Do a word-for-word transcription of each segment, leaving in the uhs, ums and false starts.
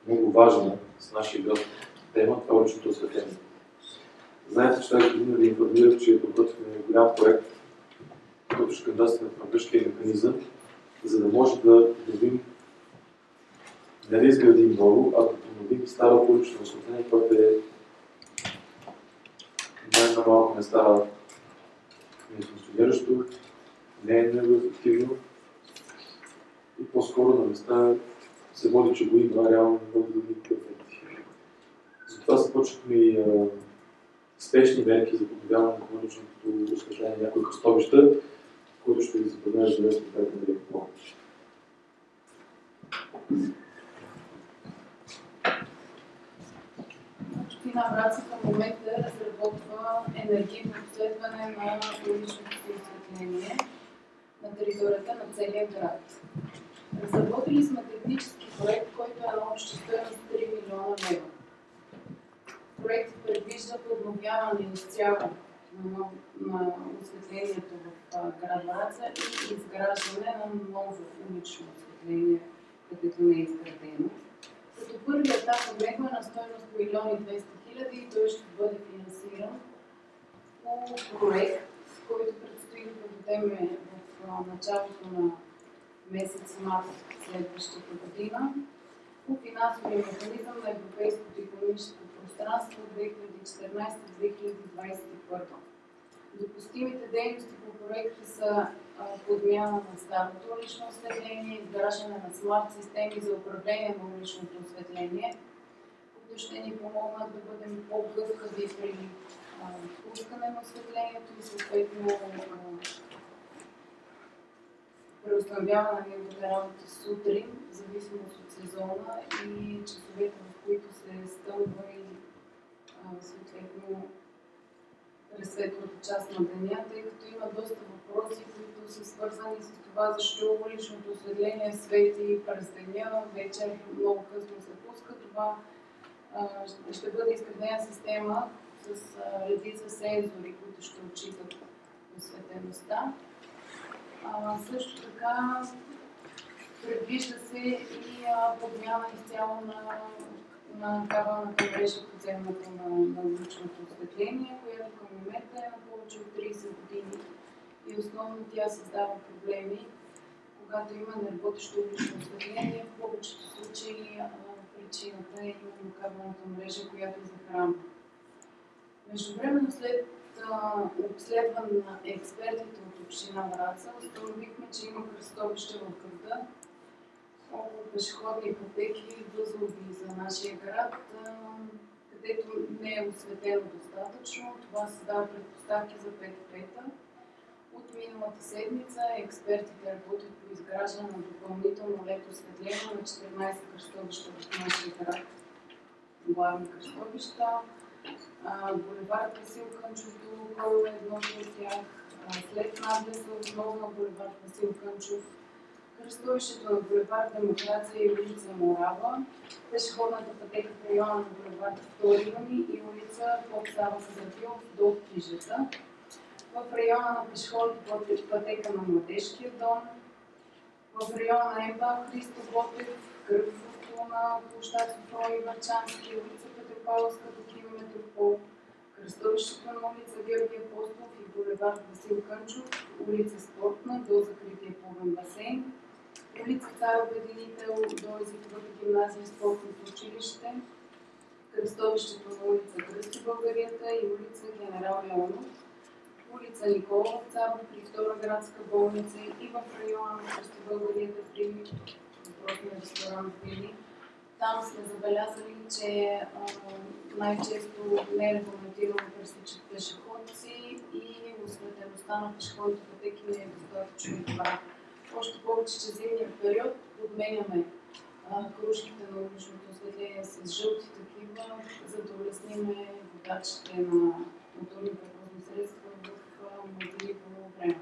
много важна с нашия гост тема, това е уличното осветление. Знаете, че тази година ви информирах, че подготвяме голям проект, който ще кандидатстваме в норвежкия механизъм, за да може да обновим, не да изградим ново, а да обновим старото улично осветление, което е не на малко места нефункциониращо, не е много ефективно и по-скоро на места се води, че го има, реално не води до никакви ефекти. Затова започнахме и а, спешни мерки за подобряване на хроничното осветление на някои кръстовища, които ще ви запознаеш за днес от двете на леко. Община Враца към момента разработва енергийно обследване на уличното осветление на територията на целия град. Разработили сме технически проект, който е на обща стойност три милиона лева. Проектът предвижда подновяване изцяло на, на осветлението в град Враца и изграждане на ново улично осветление, където не е изградено. Като първият етап от него е на стойност милион и двеста хиляди и той ще бъде финансиран по проект, който предстои да проведем в началото на месец март следващата година по финансовия механизъм на Европейското икономическо пространство две хиляди и четиринадесета до две хиляди двадесет и първа. Допустимите дейности по проекта са подмяна на старото улично осветление, изграждане на смарт системи за управление на уличното осветление, които ще ни помогнат да бъдем по-гъвкави при пускане на осветлението и съответно преустановяване на неговата работа сутрин, в зависимост от сезона и часовете, в които се стълбва и съответно през светлата част на деня, тъй като има доста въпроси, които са свързани с това, защо уличното осветление свети през деня, вечер много късно се пуска. Това а, ще бъде изградена система с а, редица сензори, които ще отчитат осветеността. А, също така предвижда се и а, подмяна изцяло на на кабелната мрежа подземната на, на уличното осветление, която към момента е на повече от тридесет години и основно тя създава проблеми, когато има неработещо улично осветление. В повечето случаи а, причината е именно кабелната мрежа, която е захранва. Междувременно след а, обследване на експертите от община Враца, установихме, че има кръстовища в града, около пешеходни пътеки, възлови за нашия град, където не е осветено достатъчно. Това създава предпоставки за пет пета. От миналата седмица експертите работят по изграждане на допълнително лед осветление на четиринадесет кръстовища в нашия град. Главни кръстовища. Булевард Васил Кънчов до Лукойл е едно от тях. След надлеза отново на булевард Васил Кънчов, кръстовището на булевард Демокрация и улица Морава, пешеходната пътека в района на булевард Втори юни и улица под Сава Казарпилов до Кижета, в района на пешеходната пътека на Младежкия дом, в района на Ембал Христо Ботев, кръговото на площад Софрони Върчански, улица Петропавловска до километър пол, кръстовището на улица Георги Апостолов и булевард Васил Кънчов, улица Спортна до закрития плувен басейн, улица Цар Обединител до езиковата гимназия и спортното училище, кръстовището на улица Кръсти Българията и улица Генерал Леонов, улица Никола Вапцаров при втора градска болница и в района на Кръсти Българията при въпросния ресторант Вили. Там сме забелязали, че най-често не е регламентирано пресичат пешеходци и осветеността на пешеходните пътеки не е достатъчно добра. Още повече, че зимния период подменяме кружките на уличното осветление с жълти такива, за да улесниме водачите на моторни превозни средства в мобилно време.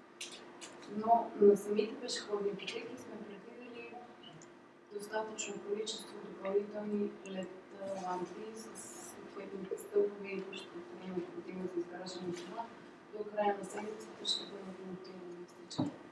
Но на самите пешеходни пътеки сме предвидели достатъчно количество допълнителни лед лампи с съответните стълбове и инфраструктура необходима за изграждане на това. До края на седмицата ще бъдат монтирани всички.